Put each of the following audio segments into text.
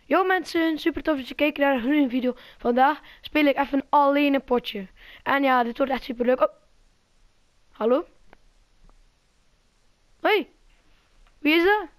Yo mensen, super tof dat je kijkt naar een nieuwe video. Vandaag speel ik even alleen een potje. En ja, dit wordt echt super leuk. Oh. Hallo? Hoi. Wie is dat?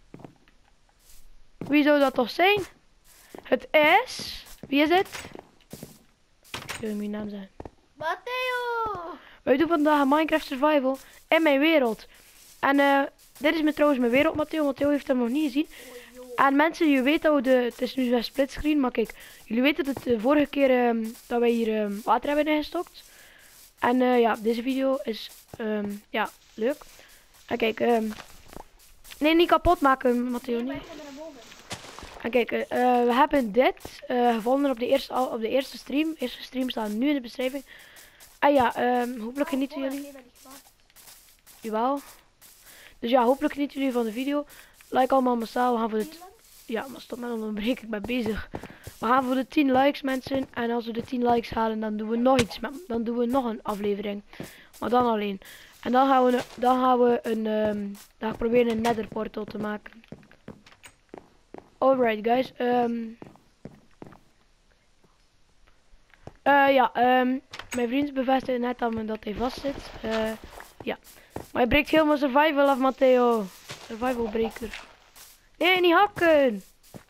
Wie zou dat toch zijn? Het is... Wie is het? Ik wil mijn naam zijn. Matteo! Wij doen vandaag een Minecraft Survival in mijn wereld. En dit is trouwens mijn wereld, Matteo. Matteo heeft hem nog niet gezien. En mensen, je weet dat we het is nu zo'n splitscreen, maar kijk, jullie weten dat de vorige keer dat wij hier water hebben ingestokt. En ja, deze video is ja, leuk. En kijk, nee, niet kapot maken, Matteo. Nee, Niet. maar ik ga naar boven. En kijk, we hebben dit gevonden op de eerste stream. De eerste stream staat nu in de beschrijving. En ja, hopelijk genieten jullie. Jawel. Dus ja, hopelijk genieten jullie van de video. Like allemaal massaal. We gaan voor de... Ja, maar stop met onderbreken, ik ben bezig. We gaan voor de 10 likes, mensen. En als we de 10 likes halen, dan doen we nog iets. Dan doen we nog een aflevering. Maar dan alleen. En dan gaan we dan proberen een nether portal te maken. Alright, guys. Ja, mijn vriend bevestigde net dat hij vast zit. Ja. Maar hij breekt helemaal survival af, Matteo. Survival breaker. Nee, niet hakken.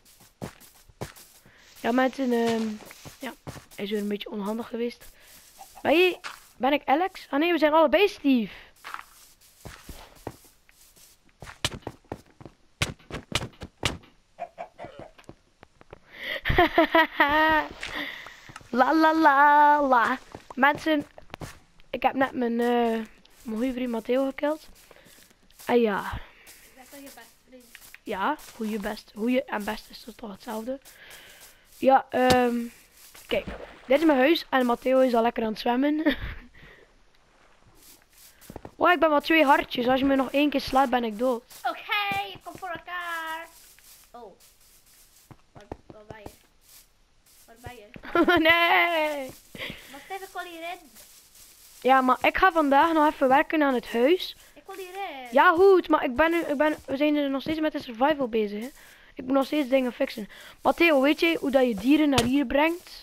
Ja, mensen, ja, hij is weer een beetje onhandig geweest. Ben ik Alex? Ah nee, we zijn allebei Steve. La la la la. Mensen, ik heb net mijn goede vriend Matteo gekild. En ja. Ja, goeie en best is toch hetzelfde. Ja, kijk, dit is mijn huis en Matteo is al lekker aan het zwemmen. Oh, ik ben maar 2 hartjes. Als je me nog 1 keer slaat, ben ik dood. Oké, ik kom voor elkaar. Oh. Waar ben je? Waar ben je? Nee. Wacht even, ik wil hierin. Ja, maar ik ga vandaag nog even werken aan het huis. Ik wil hierin. Ja, goed, maar we zijn er nog steeds met de survival bezig, hè. Ik moet nog steeds dingen fixen. Matteo, weet je hoe dat je dieren naar hier brengt?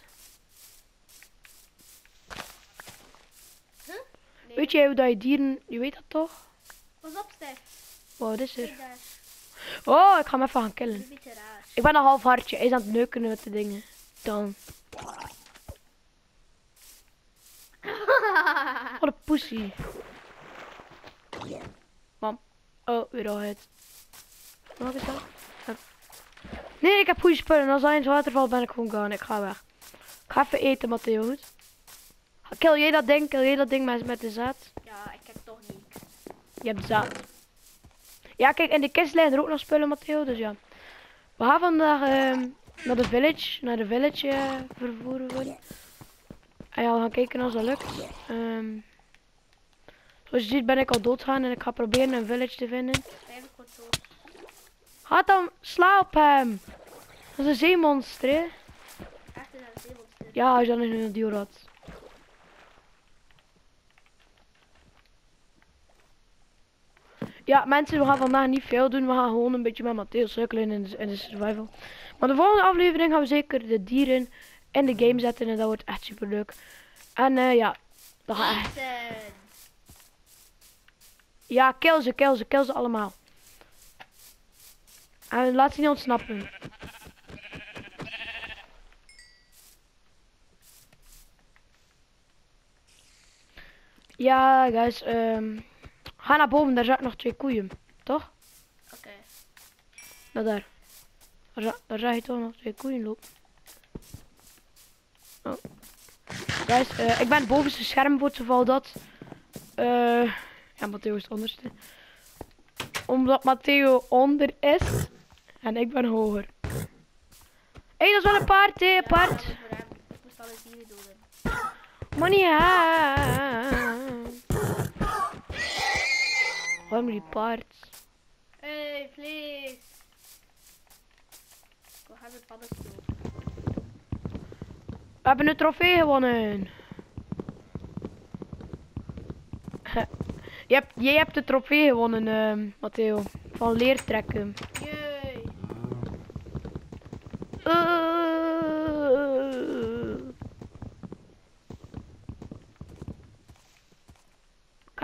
Huh? Nee. Weet jij hoe dat je dieren... Je weet dat toch? Pas op, Stef. Wow, wat is er? Kijk daar. Oh, ik ga hem even gaan Dat killen. is een beetje raar. Ik ben een half hartje. Hij is aan het neuken met de dingen. Dan. Wat een pussy. Mam. Oh, weer al het. Wat is dat? Nee, ik heb goede spullen. Als hij in het water valt, ben ik gewoon gone. Ik ga weg. Ik ga even eten, Matteo. Goed? Kill jij dat ding? Kill jij dat ding met de zaad? Ja, ik heb toch niet. Je hebt zaad. Ja, kijk, in de kist liggen er ook nog spullen, Matteo. Dus ja. We gaan vandaag naar de village. Naar de village vervoeren worden. En ja, we gaan kijken als dat lukt. Zoals je ziet ben ik al doodgaan en ik ga proberen een village te vinden. Even kort dood. Ga dan, sla op hem. Dat is een zeemonster, hè. Echt in een zeemonster. Ja, als je dan een dier had. Ja, mensen, we gaan vandaag niet veel doen. We gaan gewoon een beetje met Matteo sukkelen in de survival. Maar de volgende aflevering gaan we zeker de dieren in de game zetten. En dat wordt echt super leuk. En ja, dat gaat echt. Ja, kill ze allemaal. En laat ze niet ontsnappen. Ja, guys, ga naar boven, daar zaten nog 2 koeien, toch? Oké. Nou daar. Daar zag je toch nog 2 koeien lopen. Oh. Guys, ik ben het bovenste scherm voor het geval dat. Ja, Matteo is het onderste. Omdat Matteo onder is. En ik ben hoger. Hé, dat is wel een paard, hè, een paard. Ik moest alle dieren doden. Maar niet waarom die paard? Hey, vlees. Ik wil hebben paddenstoel. We hebben een trofee gewonnen. Jij hebt de trofee gewonnen, Matteo. Van leertrekken. Jee.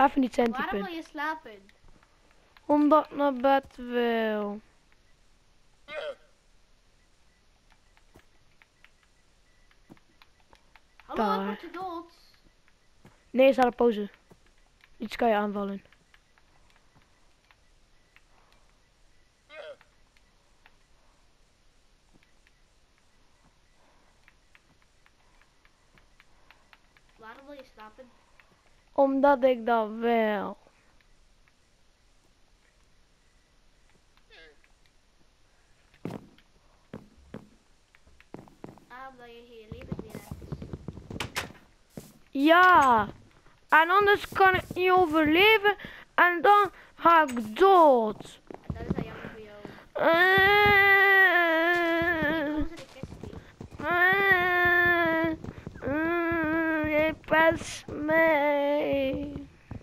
Ga even niet Waarom centipunt. wil je slapen? Omdat ik naar bed wil. Hallo, Daar. ik word je dood. Nee, staat op pauze. Iets kan je aanvallen. Waarom wil je slapen? Omdat ik dat wil. Omdat je geen leven meer hebt. Ja. En anders kan ik niet overleven. En dan ga ik dood. En dat is dan jammer voor jou. Eh, Hoe zit de kist? Je pest mij.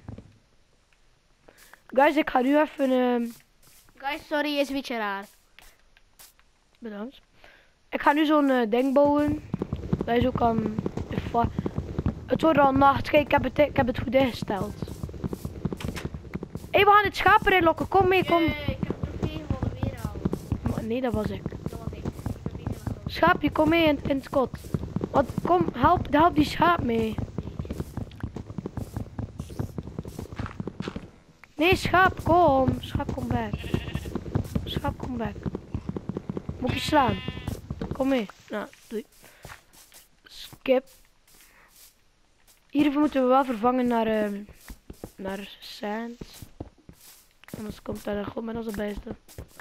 Guys, ik ga nu even... Guys, sorry, is een beetje raar. bedankt. Ik ga nu zo'n ding bouwen. Dat je zo kan... Het wordt al nacht. Kijk, ik heb het goed ingesteld. Hé, we gaan het schaap erin lokken. Kom mee, kom. Ik heb een trofee gewonnen weer al. Nee, dat was ik. Dat was ik. Ik ben niet helemaal groot. Schaapje, kom mee in het kot. Want kom, help die schaap mee. Nee, schaap, kom. Schaap, kom back. Schaap, kom back. Moet ik je slaan? Kom mee. Nou, doei. Skip. Hiervoor moeten we wel vervangen naar sand. Anders komt daar goed met onze beesten.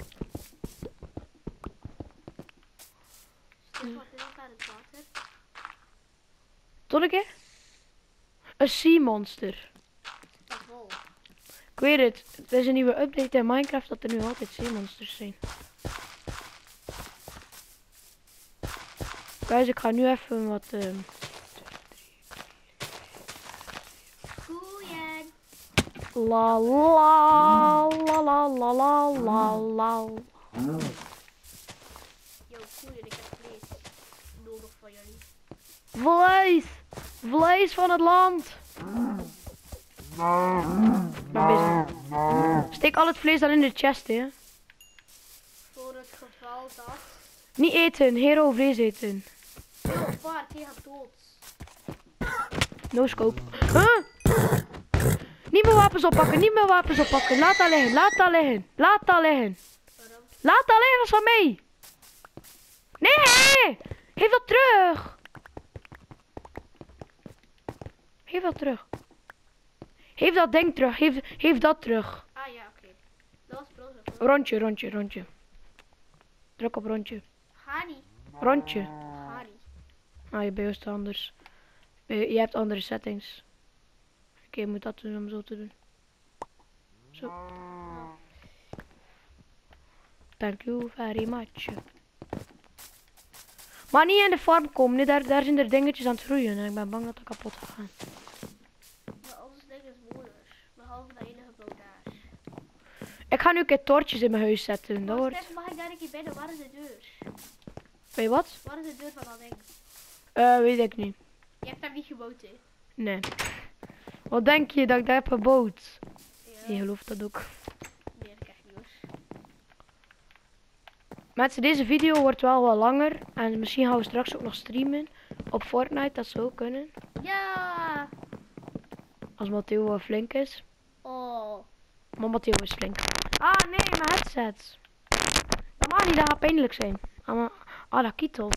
Dus wat is dat aan het water? Tot een keer? Een sea monster. Dat vol. Ik weet het. Het is een nieuwe update in Minecraft dat er nu altijd sea monsters zijn. Guys, ik ga nu even wat... Koeien. La la la la la la la la. Yo, koeien, ik heb vlees nodig van jullie. Vlees! Vlees van het land! Ben bezig. Steek al het vlees dan in de chest, hè. Voor het geval dat... Niet eten, hero vlees eten. Yo, paard, je gaat dood. No scope. Huh? Niet meer wapens oppakken, niet meer wapens oppakken. Laat dat liggen, laat dat liggen. Laat dat liggen. Waarom? Laat dat liggen, dat is van mij. Nee! Geef dat terug. Geef dat terug. Geef dat ding terug, geef dat terug. Ah ja, oké. Dat was brood. Rondje, rondje, rondje. Druk op rondje. Hani. Rondje. Hani. Ah, je beest anders. Je hebt andere settings. Oké, je moet dat doen om zo te doen. Zo. Thank you very much. Maar niet in de farm komen, nee, daar zijn er dingetjes aan het groeien en ik ben bang dat dat kapot gaat gaan. Maar ons ding is moeilijk. Behalve dat enige brood daar. Ik ga nu een keer tortjes in mijn huis zetten, dat Oh, wordt... Stef, mag ik daar een keer binnen? Waar is de deur? Weet je wat? Waar is de deur van dat ding? Weet ik niet. Je hebt daar niet gebouwd, hè? Nee. Wat denk je dat ik daar heb gebouwd? Ja. Je gelooft dat ook. Nee, dat echt niet hoor. Mensen, deze video wordt wel wat langer. En misschien gaan we straks ook nog streamen. Op Fortnite, dat zou kunnen. Ja! Als Matteo wel flink is. Oh. Maar Matteo is flink. Ah nee, mijn headset. Dat mag niet, dat gaat pijnlijk zijn. Ah, dat kietelt.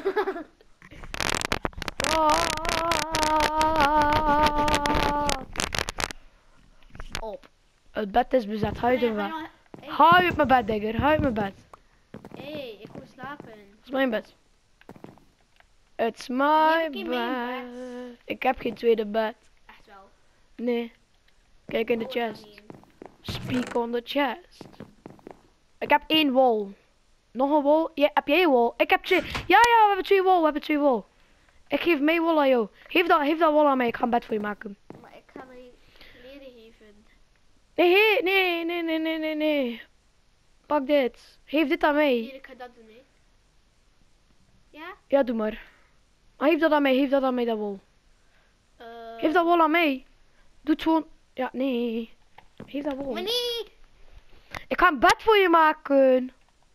Op. Het bed is bezet, hou je Nee, er ga wel. je nog- Hey, Hou je op mijn bed, digger, hou je op mijn bed. hey, ik wil slapen. Dat is mijn bed. It's my heb geen main bed. Ik heb geen tweede bed. Echt wel. Nee. Kijk in de Oh, chest. nee. Speak on the chest. Ik heb 1 wol. Nog een wol? Ja, heb jij wol? Ik heb 2. Ja, we hebben 2 wol. We hebben 2 wol. Ik geef mee wol aan jou. Geef dat wol aan mij. Ik ga een bed voor je maken. Maar ik ga mijn kleren geven. Nee. Pak dit. Geef dit aan mij. Hier, ik ga dat doen, hè. Ja? Ja, doe maar. Maar geef dat aan mij. Geef dat aan mij, dat wol. Geef dat wol aan mij. Doe het gewoon. Ja, nee. Geef dat wol. Maar nee! Ik ga een bed voor je maken.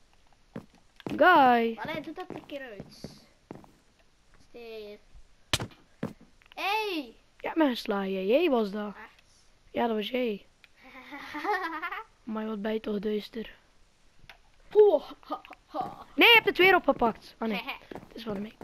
Guy. Maar nee, doe dat een keer uit. Steve. Hey! Ja, mensen slaan. Jij was dat. Echt? Ja, dat was jij. Maar wat ben je toch duister. Nee, je hebt het weer opgepakt. Oh nee, het is van mij.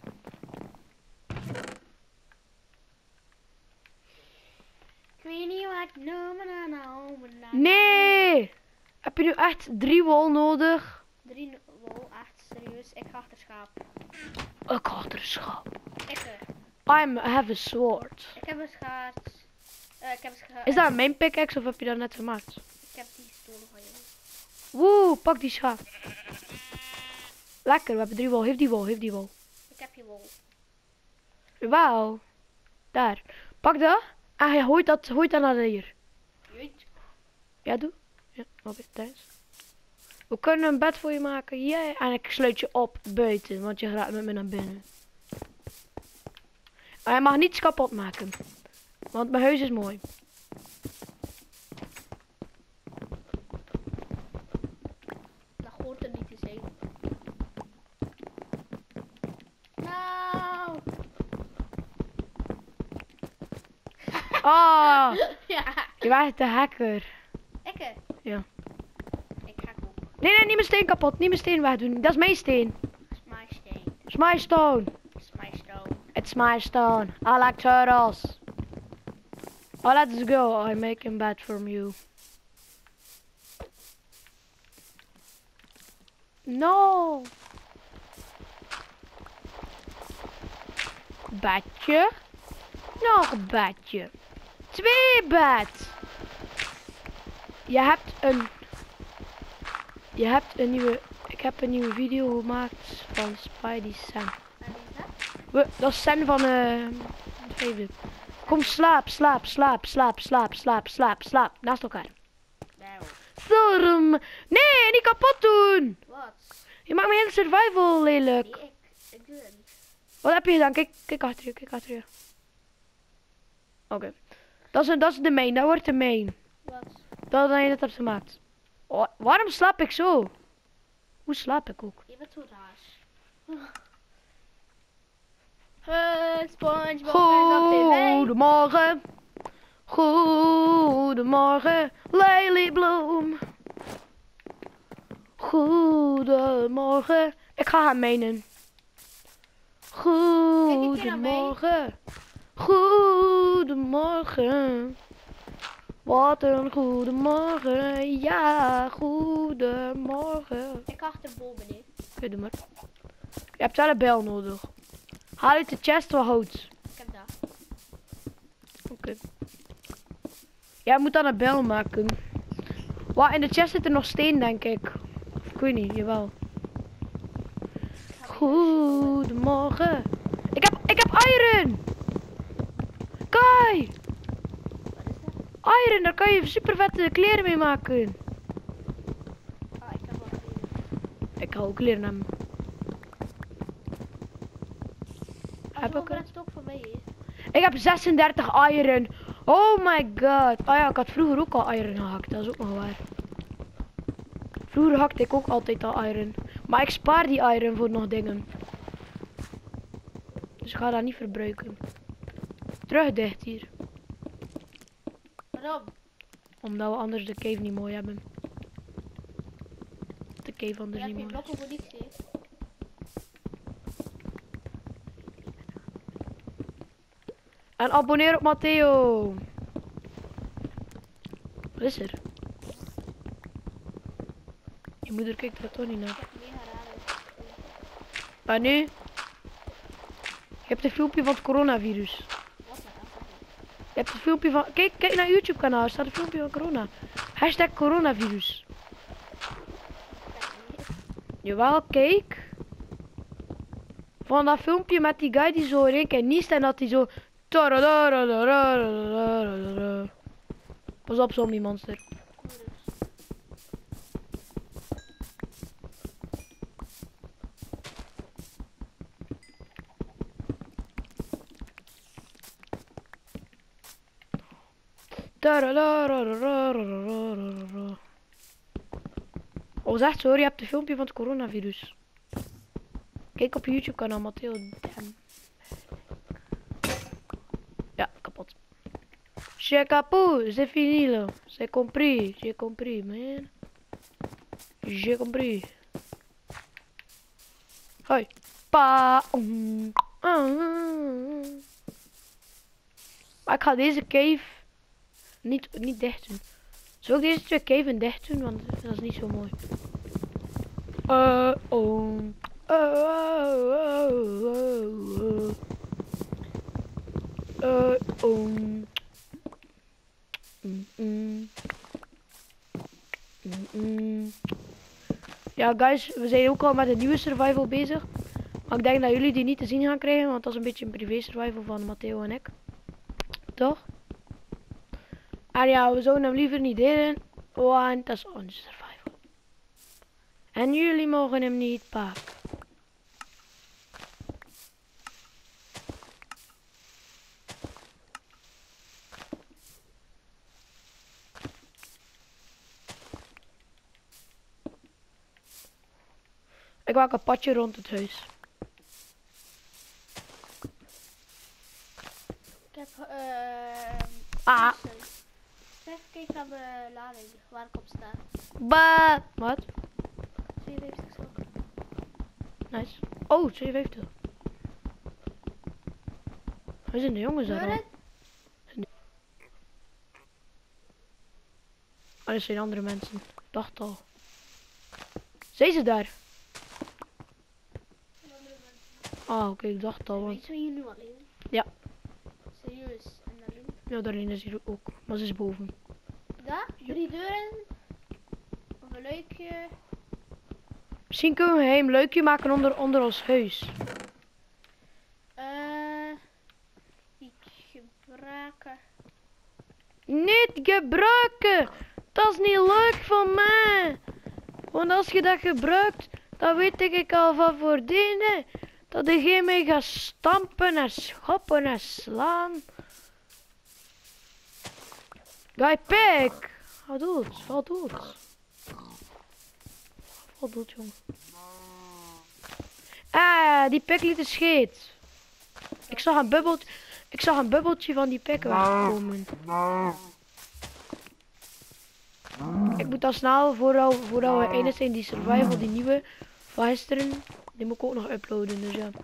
Ik weet niet wat ik noem. Nee! Heb je nu echt 3 wol nodig? 3 wol, echt serieus. Ik ga achter schaap. Ik had er een schaap. Ik Have a sword. heb een schaart. Ik heb een schaart. Is dat mijn pickaxe of heb je dat net gemaakt? Ik heb die gestolen van jou. Woe, pak die schaap. Lekker, we hebben 3 wol. Geef die wol, geef die wol. Ik heb je wol. Wauw. Daar. Pak dat. En je gooit dat naar hier. Jeet. Ja, doe. Ja, oké, thuis. We kunnen een bed voor je maken. Yeah. En ik sluit je op buiten, want je gaat met me naar binnen. Maar je mag niets kapot maken. Want mijn huis is mooi. Dat hoort er niet te zijn. Nou. Oh, Ja. je bent de hacker. Ik. Ja. Ik ga ook. Nee, niet mijn steen kapot. Niet mijn steen wegdoen. Dat is mijn steen. My steen. It's my stone. It's my stone. It's my stone. I like turtles. Oh, let's go. I make a bed from you. No. Bedje. Nog een bedje. 2 bed. Je hebt een nieuwe... Ik heb een nieuwe video gemaakt van Spidey Sam. En wie is dat? Dat is Sam van Favorite. Kom, slaap. Naast elkaar. Nou. Storm. Nee, niet kapot doen. Wat? Je maakt mijn hele survival lelijk. Nee, ik doe het niet. Wat heb je gedaan? Kijk achter je. Oké. Dat is de main. Dat wordt de main. Wat? Dat je net hebt gemaakt. Oh, waarom slaap ik zo? Hoe slaap ik ook? Je bent zo raar. SpongeBob is op tv. Goedemorgen. Goedemorgen, Lily Bloem. Goedemorgen. Ik ga haar menen. Goedemorgen. Goedemorgen. Wat een goedemorgen. Ja, goedemorgen. Ik achter bol beneden. Oké, doe maar. Je hebt wel een bel nodig. Haal uit de chest wat hout. Ik heb dat. Oké. Jij moet dan een bel maken. Wat, in de chest zit er nog steen, denk ik. Of ik weet niet, jawel. Goedemorgen. Ik heb iron. Kai. Wat is dat? Iron, daar kan je super vette kleren mee maken. Ah, ik heb wat kleren. Ik ga ook kleren hebben. Heb ik het het? stok van mij hier. Ik heb 36 iron. Oh my god. Oh ja, ik had vroeger ook al iron gehakt. Dat is ook nog waar. Vroeger hakte ik ook altijd al iron. Maar ik spaar die iron voor nog dingen. Dus ik ga dat niet verbruiken. Terug dicht hier. Waarom? Omdat we anders de cave niet mooi hebben. De cave Je anders hebt niet die mooi. blokken voor niets, hè? En abonneer op Matteo. Wat is er? Je moeder kijkt er toch niet naar. Ik heb mega rare. Maar nu? Je hebt een filmpje van het coronavirus. Wat nou? Je hebt een filmpje van... Kijk naar YouTube kanaal. Er staat een filmpje van corona. Hashtag coronavirus. Jawel, kijk. Van dat filmpje met die guy die zo in één keer niest en dat hij zo... Pas op, zombie monster. Oh, zegt zo, je hebt een filmpje van het coronavirus. Kijk op je YouTube kanaal, Matteo. Damn. Ja, kapot. J'ai capot, c'est fini là. C'est compris, j'ai compris, man. J'ai compris. Hoi. Pa. Maar ik ga deze cave niet dicht doen. Zal ik deze twee caves dicht doen, want dat is niet zo mooi. Ja guys, we zijn ook al met een nieuwe survival bezig. Maar ik denk dat jullie die niet te zien gaan krijgen, want dat is een beetje een privé survival van Matteo en ik. Toch? En ja, we zouden hem liever niet delen, want dat is onze survival. En jullie mogen hem niet pakken. Ik maak een padje rond het huis. Ik heb Even kijken naar mijn lading waar ik op sta. Wat? 52 zo. Nice. Oh, 52. Waar zijn de jongens daar al? Oh, dat zijn andere mensen. Ik dacht al. Zijn ze daar? Ah, oké, ik dacht al. Want... Zijn jullie nu alleen? Ja. Serieus en alleen? Ja, daarin is hier ook. Maar ze is boven. Daar? 3 deuren? Of een luikje? Misschien kunnen we een geheim luikje maken onder ons huis. Niet gebruiken. Niet gebruiken! Dat is niet leuk voor mij. Want als je dat gebruikt, dan weet ik al van voordien dat je mee gaat stampen en schoppen en slaan. Guy Pik! Val dood, val dood. Val dood, jongen. Ah, die Pik liet de scheet. Ik zag een bubbeltje van die Pik wegkomen. Ik moet dan snel, voordat we eindig zijn, die survival, die nieuwe van gisteren, die moet ik ook nog uploaden, dus ja.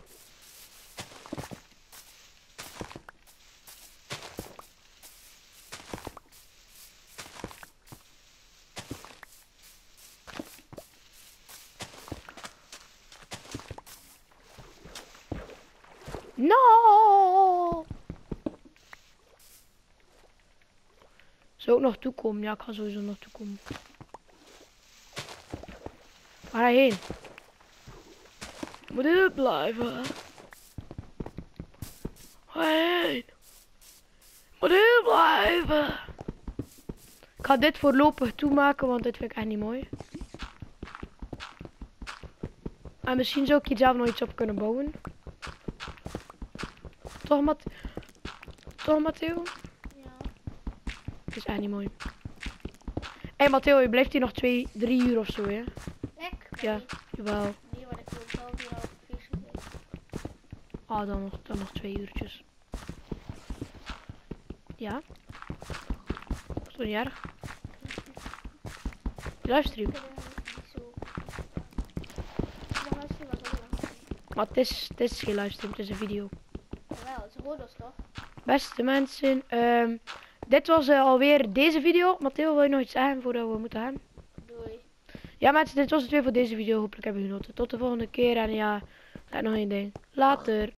No! Zou ik nog toekomen? Ja, ik ga sowieso nog toekomen. Waar ga je heen? Moet dit blijven? Heen. Moet dit blijven? Ik ga dit voorlopig toemaken, want dit vind ik echt niet mooi. En misschien zou ik hier zelf nog iets op kunnen bouwen. Toch, Matteo? Ja. Het is echt niet mooi. Hé Matteo, je blijft hier nog 2-3 uur of zo, hè? Ik? Ja, jawel. Nee, maar ik wil zelf hier al feestje zijn. Ah, dan nog 2 uurtjes. Ja? Dat is toch niet erg? Livestream. Ik heb niet zo. Maar luisteren was ook lang. Maar het is geen livestream, het is een video. Jawel, het is Rodos toch? Beste mensen, dit was alweer deze video. Matteo, wil je nog iets zeggen voordat we moeten gaan? Doei. Ja mensen, dit was het weer voor deze video. Hopelijk hebben jullie genoten. Tot de volgende keer en ja, nog één ding. Later.